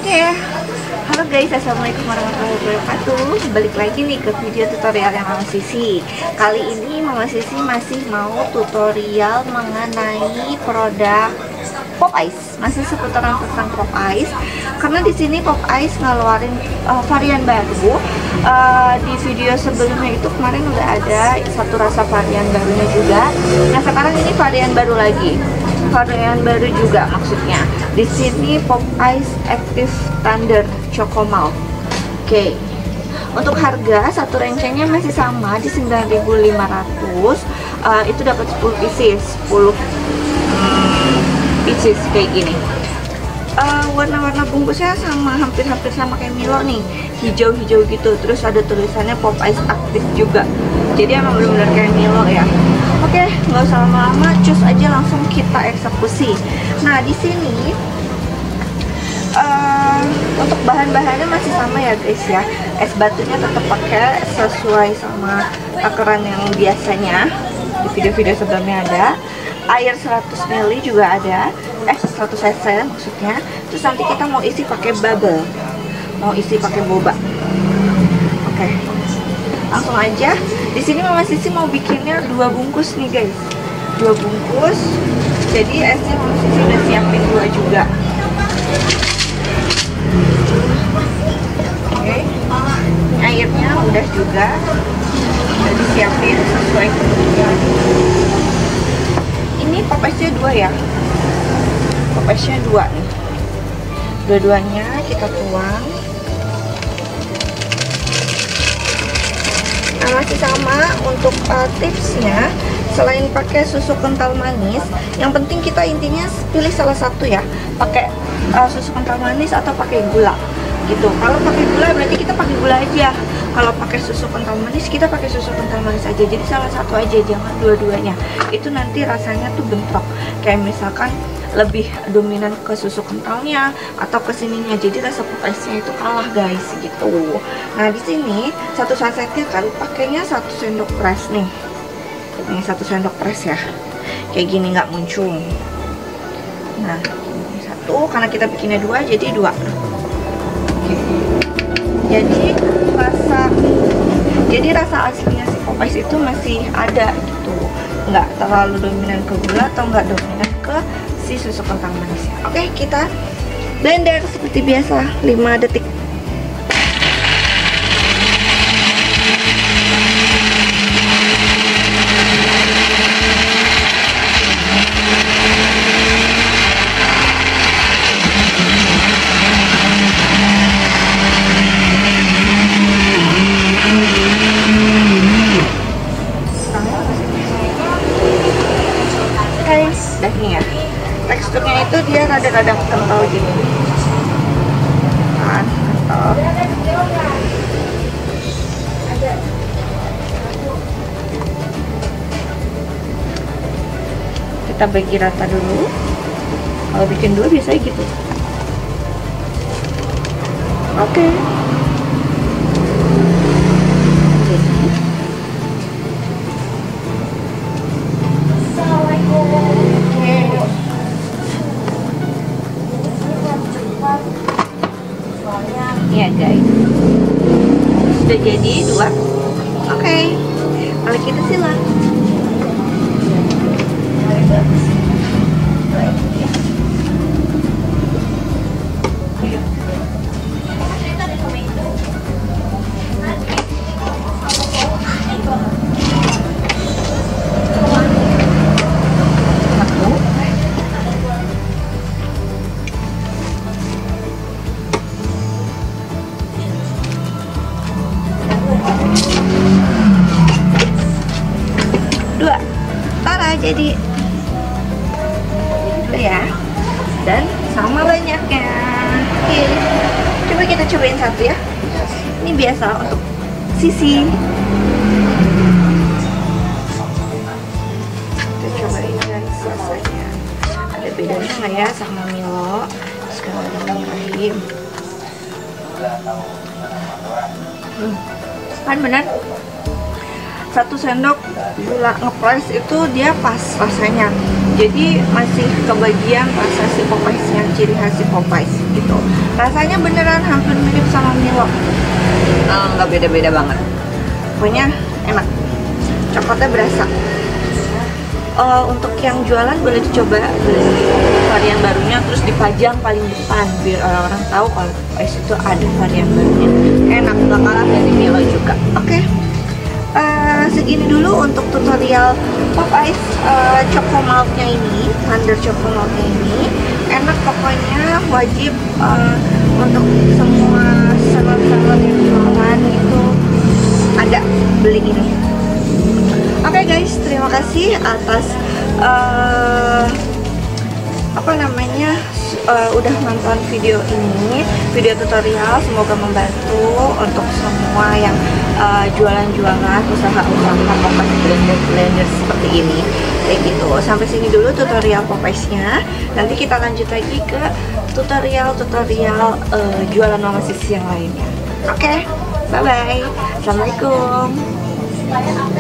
Oke, halo guys, assalamualaikum warahmatullahi wabarakatuh. Balik lagi nih ke video tutorial yang Mama Sisi. Kali ini Mama Sisi masih mau tutorial mengenai produk Pop Ice, masih seputaran tentang Pop Ice. Karena di sini Pop Ice ngeluarin varian baru. Di video sebelumnya itu kemarin udah ada satu rasa varian barunya juga. Nah sekarang ini varian baru lagi. Varian baru juga maksudnya. Di sini Pop Ice Active Thunder Choco Malt. Oke. Untuk harga satu rencengnya masih sama di 9.500. Itu dapat 10 pieces, 10 pieces kayak gini. Warna-warna bungkusnya sama, hampir-hampir sama kayak Milo nih, hijau-hijau gitu. Terus ada tulisannya Pop Ice Active juga. Jadi emang benar-benar kayak Milo ya. Oke, nggak usah lama-lama, cus aja langsung kita eksekusi. Nah di sini untuk bahan-bahannya masih sama ya guys ya. Es batunya tetap pakai sesuai sama takaran yang biasanya di video-video sebelumnya ada. Air 100 ml juga ada, 100 cc maksudnya. Terus nanti kita mau isi pakai bubble, mau isi pakai boba. Oke, langsung aja. Di sini Mama Sisi mau bikinnya 2 bungkus nih guys, 2 bungkus. Jadi esnya Mama Sisi udah siapin 2 juga. Oke, airnya udah juga, udah disiapin sesuai kebutuhan. Ini Pop Ice-nya 2 ya, Pop Ice-nya 2 nih. Dua-duanya kita tuang. Nah, masih sama untuk tipsnya. Selain pakai susu kental manis, yang penting kita intinya pilih salah satu ya, pakai susu kental manis atau pakai gula gitu. Kalau pakai gula berarti kita pakai gula aja. Kalau pakai susu kental manis kita pakai susu kental manis aja. Jadi salah satu aja, jangan dua-duanya. Itu nanti rasanya tuh bentrok. Kayak misalkan lebih dominan ke susu kentalnya atau ke sininya, jadi rasa Pop Ice-nya itu kalah guys gitu. Nah di sini satu sasetnya kan pakainya 1 sendok press nih. Ini 1 sendok press ya. Kayak gini nggak muncul. Nah, ini 1 karena kita bikinnya 2 jadi 2. Oke. Jadi rasa aslinya si Pop Ice itu masih ada gitu. Nggak terlalu dominan ke gula atau nggak dominan ke si susu kental manisnya. Oke, kita blender seperti biasa 5 detik. Dagingnya teksturnya itu dia rada-rada kental gini kan, kental. Kita bagi rata dulu. Kalau bikin 2 biasanya gitu. Oke. Ya guys, sudah jadi 2. Oke, kalau kita silang. Jadi itu ya, dan sama banyaknya. Oke, coba kita cobain 1 ya. Ini biasa untuk Sisi. Kita cobain guys rasanya. Ada bedanya nggak ya sama Milo? Bismillahirrahmanirrahim. Kan benar. 1 sendok gula ngepres itu dia pas rasanya, jadi masih kebagian rasa si Popeyes-nya, ciri khas si Popeyes gitu. Rasanya beneran hampir mirip sama Milo, nggak beda-beda banget, pokoknya enak, coklatnya berasa. Untuk yang jualan boleh dicoba beli varian barunya terus dipajang paling depan biar orang-orang tahu kalau Popeyes itu ada varian barunya. Enak, gak kalah dari Milo juga. Oke. Segini dulu untuk tutorial Popeyes Choco Malt-nya ini, Thunder Choco Malt-nya ini. Enak pokoknya, wajib untuk semua salon-salon yang jualan itu ada beli ini. Oke guys, terima kasih atas udah nonton video ini, video tutorial. Semoga membantu untuk semua yang jualan-jualan, usaha-usaha Popeyes blender seperti ini, kayak gitu. Sampai sini dulu tutorial Popeyes-nya. Nanti kita lanjut lagi ke tutorial jualan Mama Sisi yang lainnya. Oke, bye bye. Assalamualaikum.